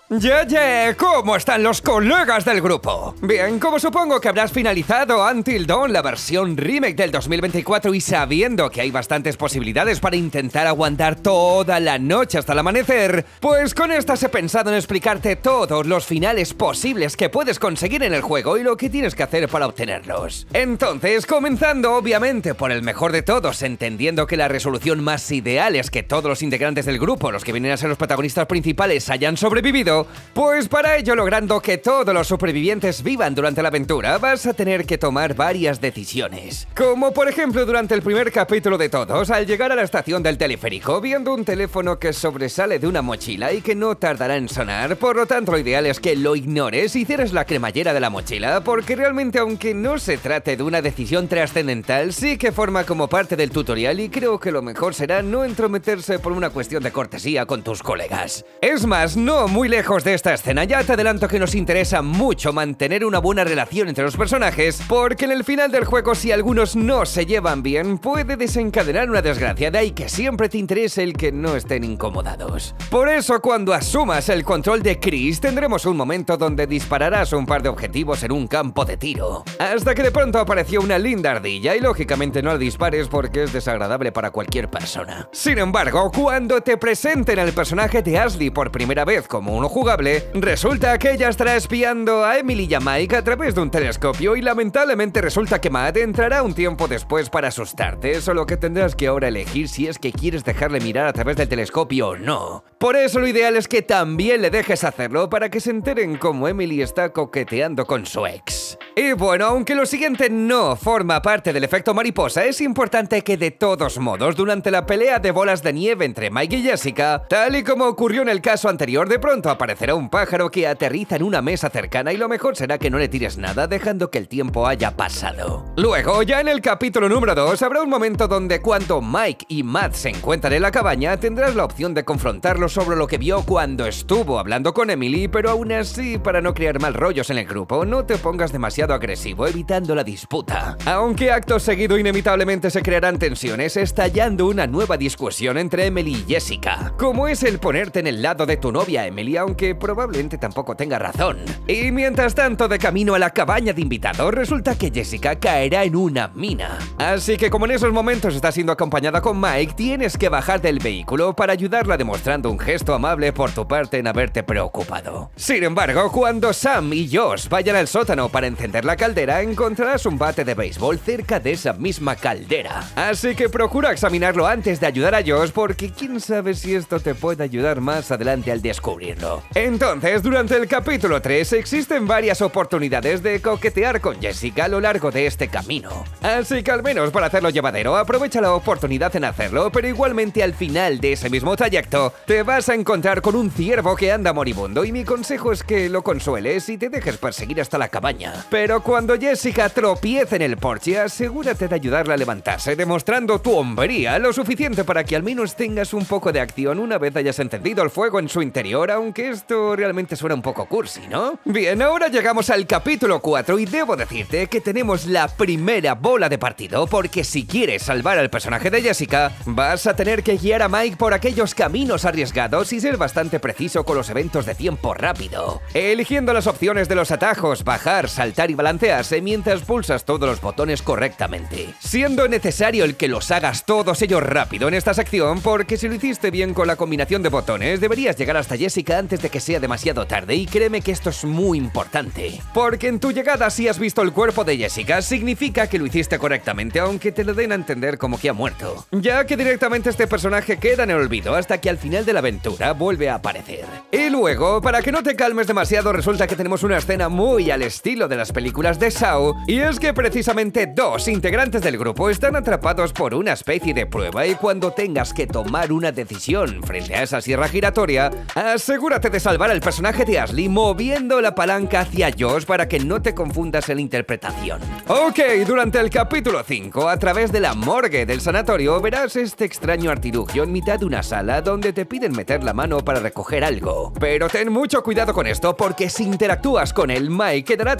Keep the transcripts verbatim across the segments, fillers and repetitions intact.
Yeah, yeah, ¿cómo están los colegas del grupo? Bien, como supongo que habrás finalizado Until Dawn, la versión remake del dos mil veinticuatro, y sabiendo que hay bastantes posibilidades para intentar aguantar toda la noche hasta el amanecer, pues con estas he pensado en explicarte todos los finales posibles que puedes conseguir en el juego y lo que tienes que hacer para obtenerlos. Entonces, comenzando obviamente por el mejor de todos, entendiendo que la resolución más ideal es que todos los integrantes del grupo, los que vienen a ser los protagonistas principales, hayan sobrevivido, pues para ello, logrando que todos los supervivientes vivan durante la aventura, vas a tener que tomar varias decisiones. Como por ejemplo durante el primer capítulo de todos, al llegar a la estación del teleférico, viendo un teléfono que sobresale de una mochila y que no tardará en sonar, por lo tanto lo ideal es que lo ignores y cierres la cremallera de la mochila, porque realmente aunque no se trate de una decisión trascendental, sí que forma como parte del tutorial y creo que lo mejor será no entrometerse por una cuestión de cortesía con tus colegas. Es más, no muy lejos de esta escena, ya te adelanto que nos interesa mucho mantener una buena relación entre los personajes, porque en el final del juego, si algunos no se llevan bien, puede desencadenar una desgracia, de ahí que siempre te interese el que no estén incomodados. Por eso, cuando asumas el control de Chris, tendremos un momento donde dispararás un par de objetivos en un campo de tiro, hasta que de pronto apareció una linda ardilla y lógicamente no la dispares porque es desagradable para cualquier persona. Sin embargo, cuando te presenten al personaje de Ashley por primera vez como uno jugable, resulta que ella estará espiando a Emily y a Mike a través de un telescopio y lamentablemente resulta que Matt entrará un tiempo después para asustarte, solo que tendrás que ahora elegir si es que quieres dejarle mirar a través del telescopio o no. Por eso lo ideal es que también le dejes hacerlo para que se enteren cómo Emily está coqueteando con su ex. Y bueno, aunque lo siguiente no forma parte del efecto mariposa, es importante que de todos modos, durante la pelea de bolas de nieve entre Mike y Jessica, tal y como ocurrió en el caso anterior, de pronto aparecerá un pájaro que aterriza en una mesa cercana y lo mejor será que no le tires nada dejando que el tiempo haya pasado. Luego, ya en el capítulo número dos, habrá un momento donde cuando Mike y Matt se encuentran en la cabaña, tendrás la opción de confrontarlo sobre lo que vio cuando estuvo hablando con Emily, pero aún así, para no crear mal rollos en el grupo, no te pongas demasiado agresivo evitando la disputa. Aunque acto seguido inevitablemente se crearán tensiones, estallando una nueva discusión entre Emily y Jessica, como es el ponerte en el lado de tu novia Emily, aunque probablemente tampoco tenga razón. Y mientras tanto, de camino a la cabaña de invitados, resulta que Jessica caerá en una mina. Así que como en esos momentos está siendo acompañada con Mike, tienes que bajar del vehículo para ayudarla demostrando un gesto amable por tu parte en haberte preocupado. Sin embargo, cuando Sam y Josh vayan al sótano para encender la caldera, encontrarás un bate de béisbol cerca de esa misma caldera. Así que procura examinarlo antes de ayudar a Josh, porque quién sabe si esto te puede ayudar más adelante al descubrirlo. Entonces, durante el capítulo tres existen varias oportunidades de coquetear con Jessica a lo largo de este camino. Así que al menos para hacerlo llevadero, aprovecha la oportunidad en hacerlo, pero igualmente al final de ese mismo trayecto te vas a encontrar con un ciervo que anda moribundo y mi consejo es que lo consueles y te dejes perseguir hasta la cabaña. Pero cuando Jessica tropiece en el porche, asegúrate de ayudarla a levantarse, demostrando tu hombría lo suficiente para que al menos tengas un poco de acción una vez hayas encendido el fuego en su interior, aunque esto realmente suena un poco cursi, ¿no? Bien, ahora llegamos al capítulo cuatro y debo decirte que tenemos la primera bola de partido, porque si quieres salvar al personaje de Jessica, vas a tener que guiar a Mike por aquellos caminos arriesgados y ser bastante preciso con los eventos de tiempo rápido, eligiendo las opciones de los atajos, bajar, saltar y balancearse mientras pulsas todos los botones correctamente, siendo necesario el que los hagas todos ellos rápido en esta sección, porque si lo hiciste bien con la combinación de botones, deberías llegar hasta Jessica antes de que sea demasiado tarde, y créeme que esto es muy importante, porque en tu llegada, si has visto el cuerpo de Jessica, significa que lo hiciste correctamente, aunque te lo den a entender como que ha muerto, ya que directamente este personaje queda en el olvido hasta que al final de la aventura vuelve a aparecer. Y luego, para que no te calmes demasiado, resulta que tenemos una escena muy al estilo de las películas de Saw, y es que precisamente dos integrantes del grupo están atrapados por una especie de prueba, y cuando tengas que tomar una decisión frente a esa sierra giratoria, asegúrate de salvar al personaje de Ashley moviendo la palanca hacia Josh para que no te confundas en la interpretación. Ok, durante el capítulo cinco, a través de la morgue del sanatorio, verás este extraño artilugio en mitad de una sala donde te piden meter la mano para recoger algo. Pero ten mucho cuidado con esto, porque si interactúas con él, Mike quedará atrapado en la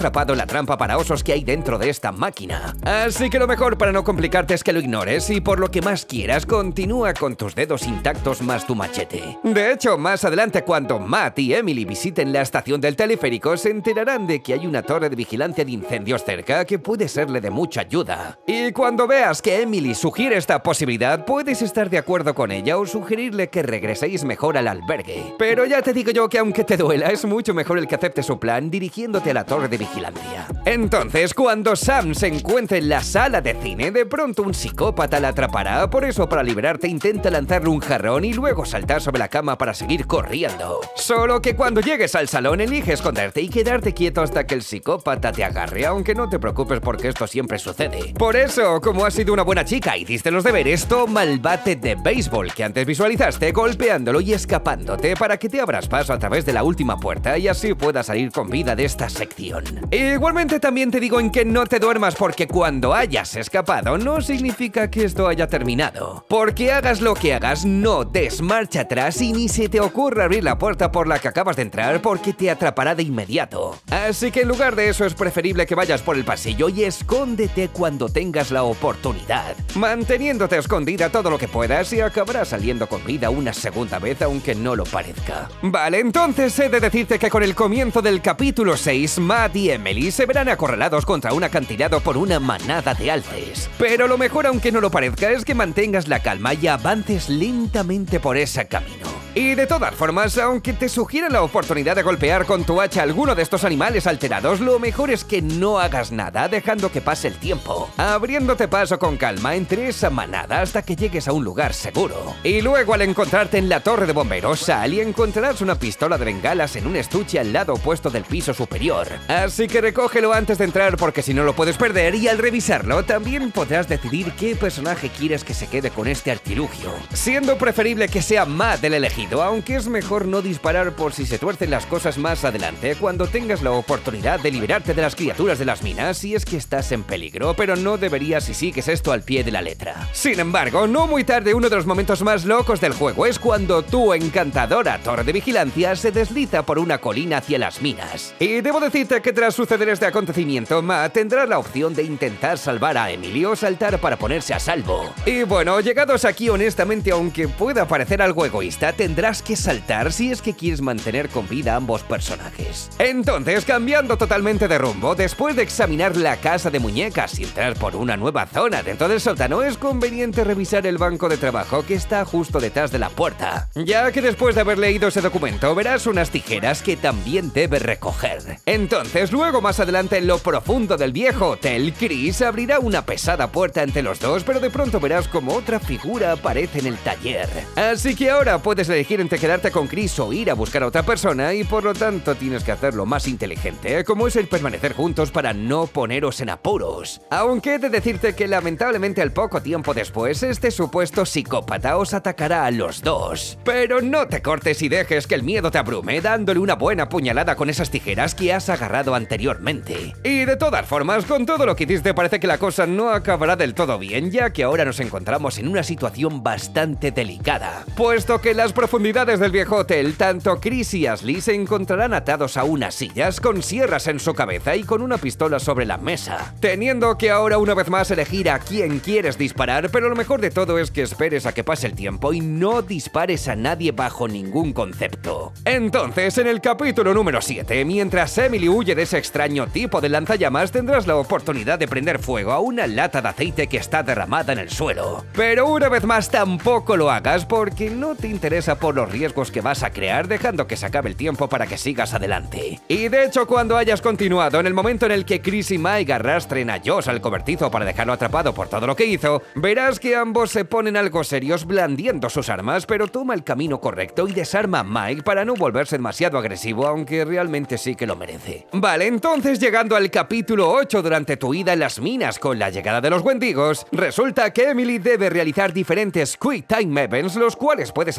trampa para osos que hay dentro de esta máquina. Así que lo mejor para no complicarte es que lo ignores y por lo que más quieras continúa con tus dedos intactos más tu machete. De hecho, más adelante cuando Matt y Emily visiten la estación del teleférico se enterarán de que hay una torre de vigilancia de incendios cerca que puede serle de mucha ayuda. Y cuando veas que Emily sugiere esta posibilidad, puedes estar de acuerdo con ella o sugerirle que regreséis mejor al albergue. Pero ya te digo yo que aunque te duela, es mucho mejor el que acepte su plan dirigiéndote a la torre de vigilancia. Entonces, cuando Sam se encuentre en la sala de cine, de pronto un psicópata la atrapará. Por eso, para liberarte, intenta lanzarle un jarrón y luego saltar sobre la cama para seguir corriendo. Solo que cuando llegues al salón, elige esconderte y quedarte quieto hasta que el psicópata te agarre, aunque no te preocupes porque esto siempre sucede. Por eso, como has sido una buena chica y hiciste los deberes, toma el bate de béisbol que antes visualizaste golpeándolo y escapándote para que te abras paso a través de la última puerta y así puedas salir con vida de esta sección. Igualmente también te digo en que no te duermas porque cuando hayas escapado no significa que esto haya terminado. Porque hagas lo que hagas, no des marcha atrás y ni se te ocurra abrir la puerta por la que acabas de entrar porque te atrapará de inmediato. Así que en lugar de eso es preferible que vayas por el pasillo y escóndete cuando tengas la oportunidad, manteniéndote escondida todo lo que puedas y acabarás saliendo con vida una segunda vez aunque no lo parezca. Vale, entonces he de decirte que con el comienzo del capítulo seis, Matt y Emily se verán acorralados contra un acantilado por una manada de alces. Pero lo mejor, aunque no lo parezca, es que mantengas la calma y avances lentamente por ese camino. Y de todas formas, aunque te sugieran la oportunidad de golpear con tu hacha a alguno de estos animales alterados, lo mejor es que no hagas nada dejando que pase el tiempo, abriéndote paso con calma entre esa manada hasta que llegues a un lugar seguro. Y luego al encontrarte en la torre de bomberos, sal y encontrarás una pistola de bengalas en un estuche al lado opuesto del piso superior. Así que recógelo antes de entrar porque si no lo puedes perder y al revisarlo también podrás decidir qué personaje quieres que se quede con este artilugio, siendo preferible que sea Matt el elegido, aunque es mejor no disparar por si se tuercen las cosas más adelante cuando tengas la oportunidad de liberarte de las criaturas de las minas si es que estás en peligro, pero no deberías si sigues esto al pie de la letra. Sin embargo, no muy tarde uno de los momentos más locos del juego es cuando tu encantadora torre de vigilancia se desliza por una colina hacia las minas. Y debo decirte que tras suceder este acontecimiento, Matt tendrá la opción de intentar salvar a Emily o saltar para ponerse a salvo. Y bueno, llegados aquí honestamente, aunque pueda parecer algo egoísta, tendrás que saltar si es que quieres mantener con vida a ambos personajes. Entonces, cambiando totalmente de rumbo, después de examinar la casa de muñecas y entrar por una nueva zona dentro del sótano, es conveniente revisar el banco de trabajo que está justo detrás de la puerta, ya que después de haber leído ese documento verás unas tijeras que también debes recoger. Entonces, luego más adelante en lo profundo del viejo hotel, Chris abrirá una pesada puerta entre los dos, pero de pronto verás como otra figura aparece en el taller. Así que ahora puedes elegir entre quedarte con Chris o ir a buscar a otra persona y por lo tanto tienes que hacerlo más inteligente, como es el permanecer juntos para no poneros en apuros. Aunque he de decirte que lamentablemente al poco tiempo después este supuesto psicópata os atacará a los dos. Pero no te cortes y dejes que el miedo te abrume dándole una buena puñalada con esas tijeras que has agarrado anteriormente. Y de todas formas, con todo lo que hiciste parece que la cosa no acabará del todo bien, ya que ahora nos encontramos en una situación bastante delicada, puesto que en las profundidades del viejo hotel, tanto Chris y Ashley se encontrarán atados a unas sillas con sierras en su cabeza y con una pistola sobre la mesa, teniendo que ahora una vez más elegir a quién quieres disparar, pero lo mejor de todo es que esperes a que pase el tiempo y no dispares a nadie bajo ningún concepto. Entonces, en el capítulo número siete, mientras Emily huye de ese extraño tipo de lanzallamas, tendrás la oportunidad de prender fuego a una lata de aceite que está derramada en el suelo. Pero una vez más tampoco lo hagas porque no te interesa por los riesgos que vas a crear, dejando que se acabe el tiempo para que sigas adelante. Y de hecho, cuando hayas continuado, en el momento en el que Chris y Mike arrastren a Josh al cobertizo para dejarlo atrapado por todo lo que hizo, verás que ambos se ponen algo serios blandiendo sus armas, pero toma el camino correcto y desarma a Mike para no volverse demasiado agresivo, aunque realmente sí que lo merece. Vale, entonces llegando al capítulo ocho, durante tu ida en las minas con la llegada de los Wendigos, resulta que Emily debe realizar diferentes Quick Time Events, los cuales puedes hacerlos bien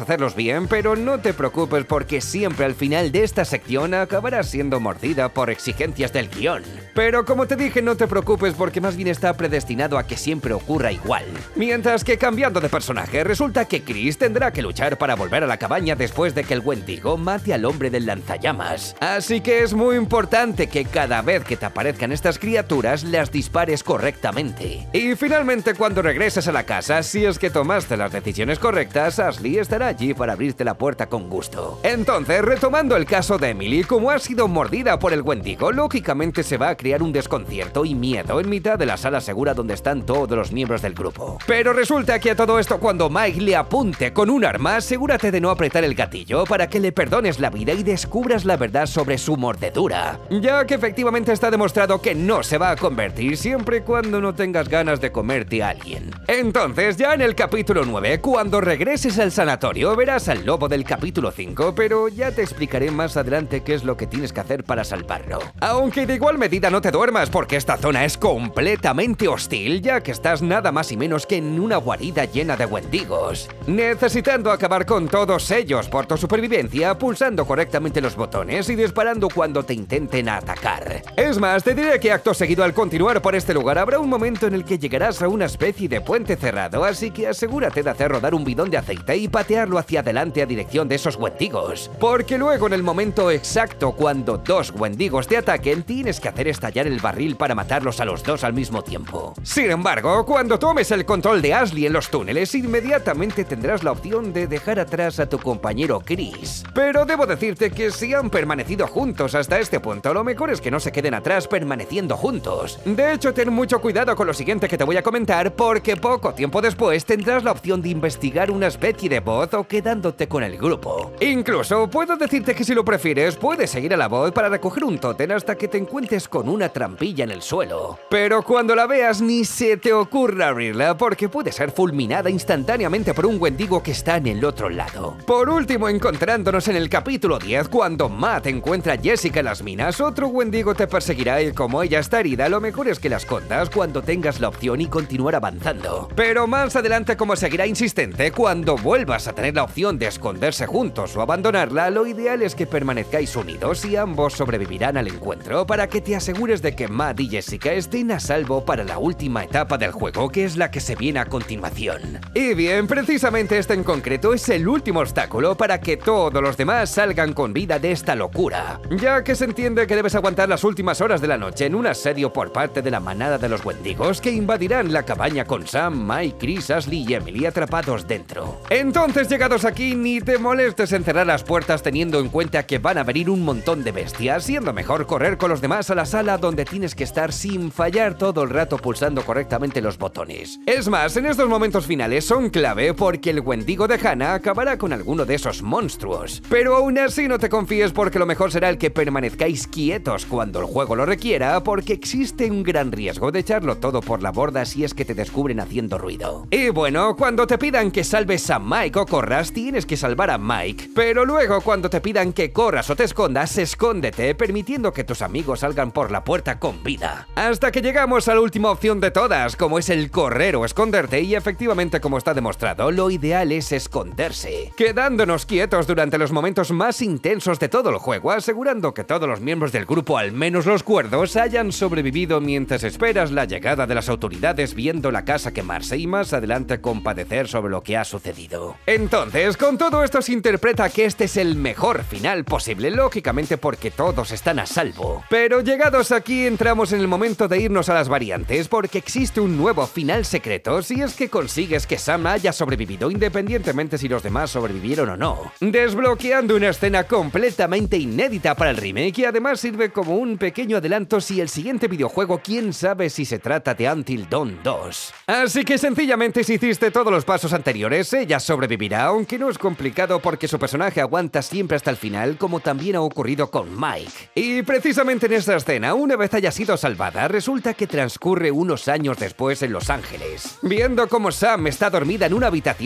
bien, pero no te preocupes porque siempre al final de esta sección acabarás siendo mordida por exigencias del guión. Pero como te dije, no te preocupes porque más bien está predestinado a que siempre ocurra igual. Mientras que cambiando de personaje, resulta que Chris tendrá que luchar para volver a la cabaña después de que el Wendigo mate al hombre del lanzallamas. Así que es muy importante que cada vez que te aparezcan estas criaturas las dispares correctamente. Y finalmente, cuando regreses a la casa, si es que tomaste las decisiones correctas, Ashley estará allí para abrirte la puerta con gusto. Entonces, retomando el caso de Emily, como ha sido mordida por el Wendigo, lógicamente se va a crear un desconcierto y miedo en mitad de la sala segura donde están todos los miembros del grupo. Pero resulta que a todo esto, cuando Mike le apunte con un arma, asegúrate de no apretar el gatillo para que le perdones la vida y descubras la verdad sobre su mordedura, ya que efectivamente está demostrado que no se va a convertir siempre y cuando no tengas ganas de comerte a alguien. Entonces, ya en el capítulo nueve, cuando regreses al sanatorio, verás al lobo del capítulo cinco, pero ya te explicaré más adelante qué es lo que tienes que hacer para salvarlo. Aunque de igual medida no te duermas porque esta zona es completamente hostil, ya que estás nada más y menos que en una guarida llena de wendigos, necesitando acabar con todos ellos por tu supervivencia, pulsando correctamente los botones y disparando cuando te intenten atacar. Es más, te diré que acto seguido al continuar por este lugar habrá un momento en el que llegarás a una especie de puente cerrado, así que asegúrate de hacer rodar un bidón de aceite y patearlo hacia adelante a dirección de esos wendigos, porque luego en el momento exacto cuando dos wendigos te ataquen tienes que hacer estallar el barril para matarlos a los dos al mismo tiempo. Sin embargo, cuando tomes el control de Ashley en los túneles, inmediatamente tendrás la opción de dejar atrás a tu compañero Chris. Pero debo decirte que si han permanecido juntos hasta este punto, lo mejor es que no se queden atrás permaneciendo juntos. De hecho, ten mucho cuidado con lo siguiente que te voy a comentar, porque poco tiempo después tendrás la opción de investigar una especie de voz o quedándote con el grupo. Incluso puedo decirte que si lo prefieres, puedes seguir a la voz para recoger un tótem hasta que te encuentres con una trampilla en el suelo. Pero cuando la veas, ni se te ocurra abrirla, porque puede ser fulminada instantáneamente por un wendigo que está en el otro lado. Por último, encontrándonos en el capítulo diez, cuando Matt encuentra a Jessica en las minas, otro wendigo te perseguirá y como ella está herida, lo mejor es que la escondas cuando tengas la opción y continuar avanzando. Pero más adelante, como seguirá insistente, cuando vuelvas a tener la opción de esconderse juntos o abandonarla, lo ideal es que permanezcáis unidos y ambos sobrevivirán al encuentro para que te asegures de que Matt y Jessica estén a salvo para la última etapa del juego, que es la que se viene a continuación. Y bien, precisamente este en concreto es el último obstáculo para que todos los demás salgan con vida de esta locura, ya que se entiende que debes aguantar las últimas horas de la noche en un asedio por parte de la manada de los wendigos que invadirán la cabaña con Sam, Mike, Chris, Ashley y Emily atrapados dentro. Entonces, llegados aquí, ni te molestes en cerrar las puertas teniendo en cuenta que van a venir un montón de bestias, siendo mejor correr con los demás a la sala donde tienes que estar sin fallar todo el rato pulsando correctamente los botones. Es más, en estos momentos finales son clave porque el wendigo de Hannah acabará con alguno de esos monstruos. Pero aún así no te confíes porque lo mejor será el que permanezcáis quietos cuando el juego lo requiera, porque existe un gran riesgo de echarlo todo por la borda si es que te descubren haciendo ruido. Y bueno, cuando te pidan que salves a Mike o corras, tienes que salvar a Mike, pero luego cuando te pidan que corras o te escondas, escóndete, permitiendo que tus amigos salgan por la puerta con vida. Hasta que llegamos a la última opción de todas, como es el correr o esconderte, y efectivamente, como está demostrado, lo ideal es esconderse, quedándonos quietos durante los momentos más intensos de todo el juego, asegurando que todos los miembros del grupo, al menos los cuerdos, hayan sobrevivido mientras esperas la llegada de las autoridades, viendo la casa quemarse y más adelante compadecer sobre lo que ha sucedido. Entonces, con todo esto se interpreta que este es el mejor final posible, lógicamente porque todos están a salvo. Pero llegados aquí entramos en el momento de irnos a las variantes, porque existe un nuevo final secreto si es que consigues que Sam haya sobrevivido independientemente si los demás sobrevivieron o no, desbloqueando una escena completamente inédita para el remake y además sirve como un pequeño adelanto si el siguiente videojuego quién sabe si se trata de Until Dawn dos. Así que sencillamente si hiciste todos los pasos anteriores, ella sobrevivirá, aunque no es complicado porque su personaje aguanta siempre hasta el final, como también ha ocurrido con Mike. Y precisamente en esta escena, una vez haya sido salvada, resulta que transcurre unos años después en Los Ángeles, viendo cómo Sam está dormida en una habitación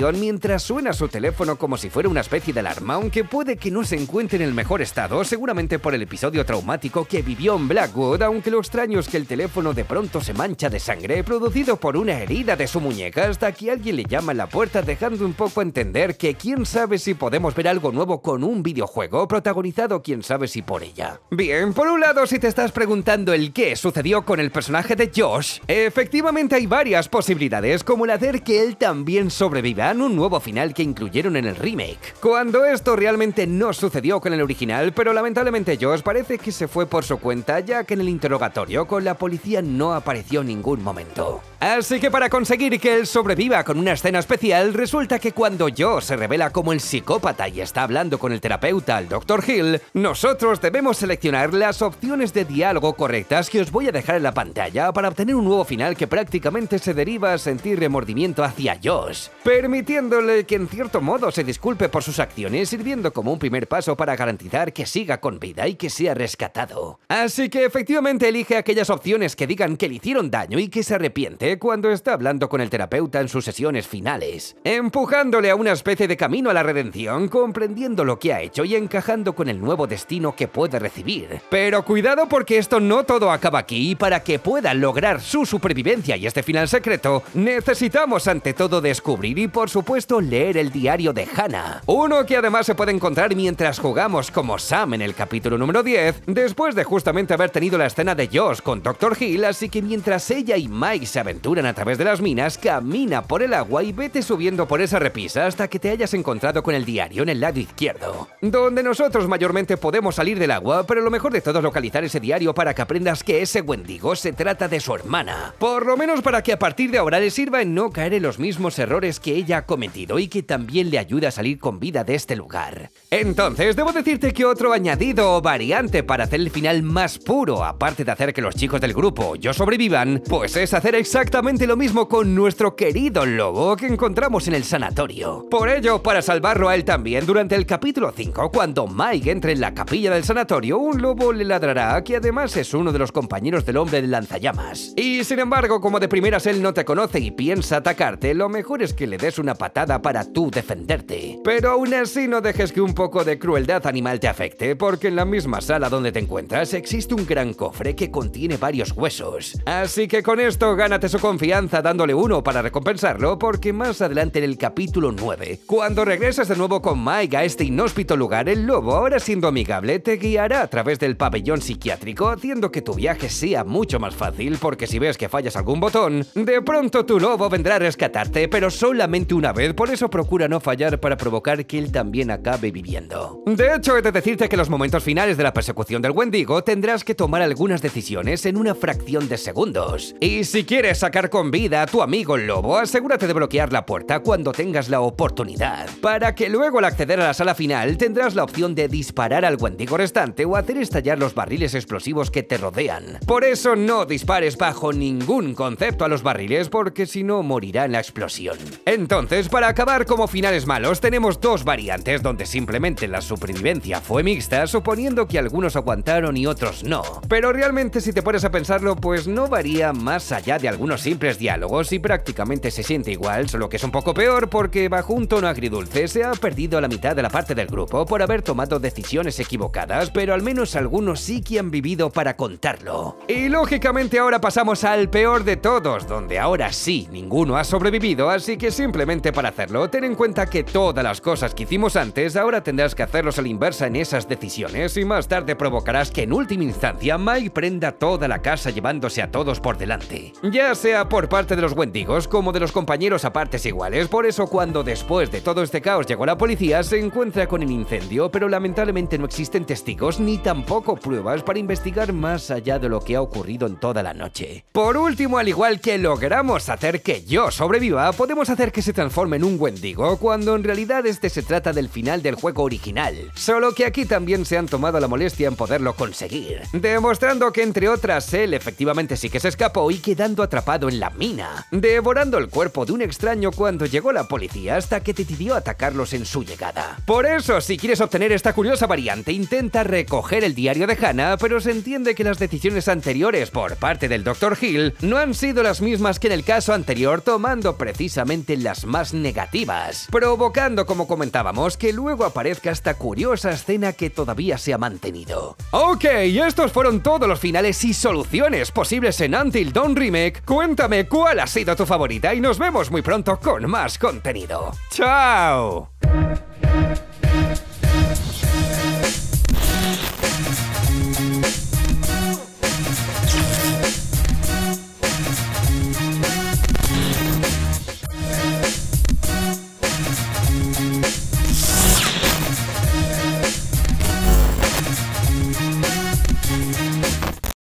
atención mientras suena su teléfono como si fuera una especie de alarma, aunque puede que no se encuentre en el mejor estado, seguramente por el episodio traumático que vivió en Blackwood, aunque lo extraño es que el teléfono de pronto se mancha de sangre, producido por una herida de su muñeca, hasta que alguien le llama a la puerta dejando un poco a entender que quién sabe si podemos ver algo nuevo con un videojuego protagonizado quién sabe si por ella. Bien, por un lado, si te estás preguntando el qué sucedió con el personaje de Josh, efectivamente hay varias posibilidades, como la de que él también sobreviva en un nuevo final que incluyeron en el remake, cuando esto realmente no sucedió con el original, pero lamentablemente Josh parece que se fue por su cuenta, ya que en el interrogatorio con la policía no apareció en ningún momento. Así que para conseguir que él sobreviva con una escena especial, resulta que cuando Josh se revela como el psicópata y está hablando con el terapeuta, el doctor Hill, nosotros debemos seleccionar las opciones de diálogo correctas que os voy a dejar en la pantalla para obtener un nuevo final que prácticamente se deriva a sentir remordimiento hacia Josh, permitiéndole que en cierto modo se disculpe por sus acciones, sirviendo como un primer paso para garantizar que siga con vida y que sea rescatado. Así que efectivamente elige aquellas opciones que digan que le hicieron daño y que se arrepiente cuando está hablando con el terapeuta en sus sesiones finales, empujándole a una especie de camino a la redención, comprendiendo lo que ha hecho y encajando con el nuevo destino que puede recibir. Pero cuidado, porque esto no todo acaba aquí, y para que pueda lograr su supervivencia y este final secreto, necesitamos ante todo descubrir y por supuesto leer el diario de Hannah, uno que además se puede encontrar mientras jugamos como Sam en el capítulo número diez, después de justamente haber tenido la escena de Josh con doctor Hill, así que mientras ella y Mike se aventuran a través de las minas, camina por el agua y vete subiendo por esa repisa hasta que te hayas encontrado con el diario en el lado izquierdo, donde nosotros mayormente podemos salir del agua, pero lo mejor de todo es localizar ese diario para que aprendas que ese Wendigo se trata de su hermana, por lo menos para que a partir de ahora le sirva en no caer en los mismos errores que ella ha cometido y que también le ayuda a salir con vida de este lugar. Entonces, debo decirte que otro añadido o variante para hacer el final más puro, aparte de hacer que los chicos del grupo yo sobrevivan, pues es hacer exactamente lo mismo con nuestro querido lobo que encontramos en el sanatorio. Por ello, para salvarlo a él también, durante el capítulo cinco, cuando Mike entre en la capilla del sanatorio, un lobo le ladrará, que además es uno de los compañeros del hombre de lanzallamas. Y sin embargo, como de primeras él no te conoce y piensa atacarte, lo mejor es que le des una patada para tú defenderte. Pero aún así no dejes que un poco de crueldad animal te afecte, porque en la misma sala donde te encuentras existe un gran cofre que contiene varios huesos. Así que con esto gánate su confianza dándole uno para recompensarlo, porque más adelante en el capítulo nueve, cuando regresas de nuevo con Mike a este inhóspito lugar, el lobo, ahora siendo amigable, te guiará a través del pabellón psiquiátrico, haciendo que tu viaje sea mucho más fácil, porque si ves que fallas algún botón, de pronto tu lobo vendrá a rescatarte, pero solamente una vez, por eso procura no fallar para provocar que él también acabe viviendo. De hecho, he de decirte que en los momentos finales de la persecución del Wendigo tendrás que tomar algunas decisiones en una fracción de segundos. Y si quieres sacar con vida a tu amigo el lobo, asegúrate de bloquear la puerta cuando tengas la oportunidad, para que luego al acceder a la sala final tendrás la opción de disparar al Wendigo restante o hacer estallar los barriles explosivos que te rodean. Por eso no dispares bajo ningún concepto a los barriles, porque si no morirá en la explosión. Entonces, para acabar como finales malos, tenemos dos variantes donde simplemente la supervivencia fue mixta, suponiendo que algunos aguantaron y otros no. Pero realmente, si te pones a pensarlo, pues no varía más allá de algunos simples diálogos y prácticamente se siente igual, solo que es un poco peor porque bajo un tono agridulce se ha perdido a la mitad de la parte del grupo por haber tomado decisiones equivocadas, pero al menos algunos sí que han vivido para contarlo. Y lógicamente ahora pasamos al peor de todos, donde ahora sí ninguno ha sobrevivido, así que simplemente para hacerlo, ten en cuenta que todas las cosas que hicimos antes ahora tendrás que hacerlos a la inversa en esas decisiones, y más tarde provocarás que en última instancia Mike prenda toda la casa llevándose a todos por delante, ya sea por parte de los Wendigos como de los compañeros a partes iguales. Por eso cuando después de todo este caos llegó la policía, se encuentra con el incendio, pero lamentablemente no existen testigos ni tampoco pruebas para investigar más allá de lo que ha ocurrido en toda la noche. Por último, al igual que logramos hacer que yo sobreviva, podemos hacer que se transforme en un Wendigo, cuando en realidad este se trata del final del juego original, solo que aquí también se han tomado la molestia en poderlo conseguir, demostrando que entre otras él efectivamente sí que se escapó y quedando atrapado en la mina, devorando el cuerpo de un extraño cuando llegó la policía, hasta que decidió atacarlos en su llegada. Por eso, si quieres obtener esta curiosa variante, intenta recoger el diario de Hannah, pero se entiende que las decisiones anteriores por parte del doctor Hill no han sido las mismas que en el caso anterior, tomando precisamente las más negativas, provocando, como comentábamos, que luego aparezca esta curiosa escena que todavía se ha mantenido. Ok, estos fueron todos los finales y soluciones posibles en Until Dawn Remake. Cuéntame cuál ha sido tu favorita y nos vemos muy pronto con más contenido. ¡Chao!